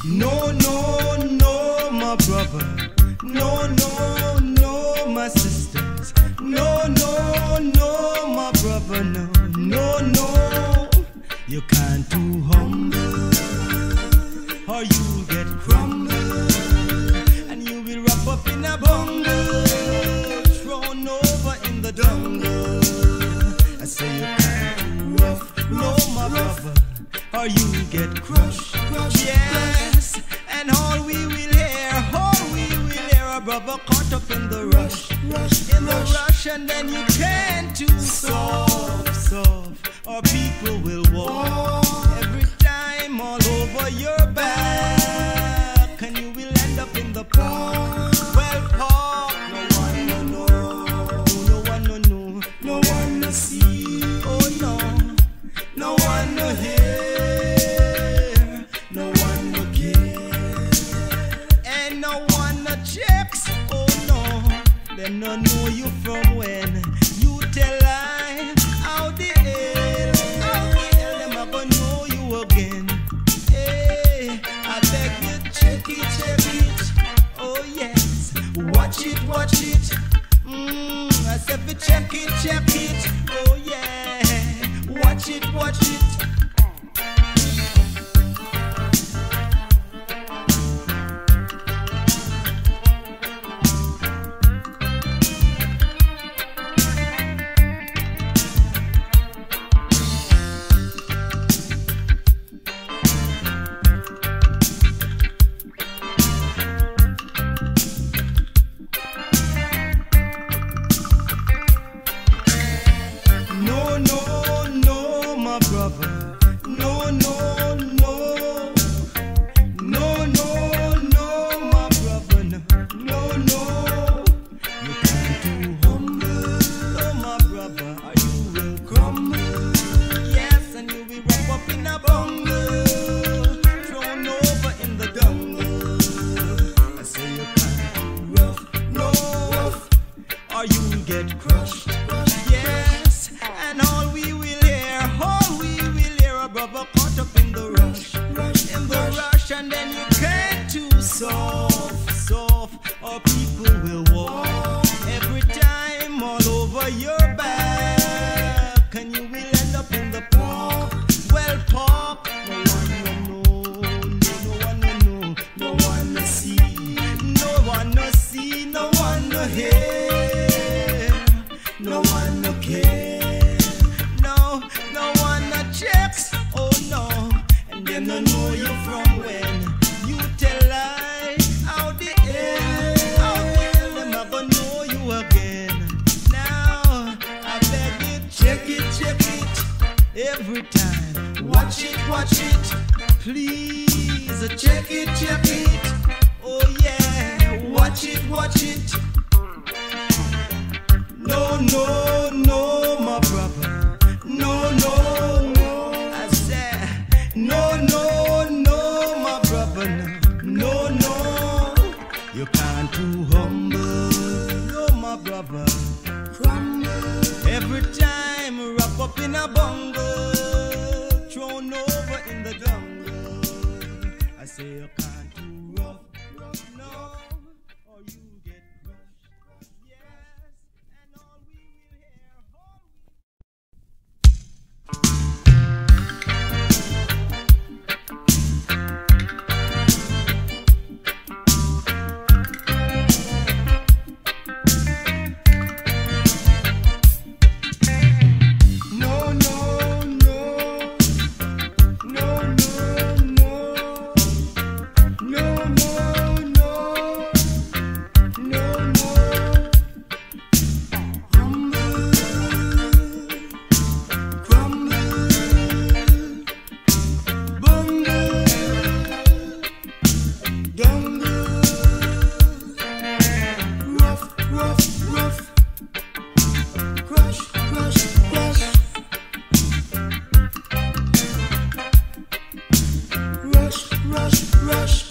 No, no, no, my brother. No, no, no, my sisters. No, no, no, my brother. No, no, no. You can't too humble, or you'll get crumbled, and you'll be wrapped up in a bungle, thrown over in the jungle. I say you can't too rough, no, my brother, or you'll get crushed. Yes, and all we will hear, a brother caught up in the rush, and then you can't too soft, or people will walk every time all over your back, and you will end up in the park. Well, park, no one no know, no one no know, no one no see, oh no, no one no hear, no one no care, and no one no checks, oh no, them no know you from when you tell lie. How the hell them a gonna know you again? Hey, I beg you check it, oh yes, watch it, I said we check it, oh yeah, watch it. Every time, watch it, please check it, oh yeah, watch it. No, my brother, no, I said, no, my brother, no, you can't too humble, no, my brother, crumble, every time wrap up in a bungle, thrown over in the jungle. I say you can't too rough, no, or you get crushed. Yes, and all we will hear, rush.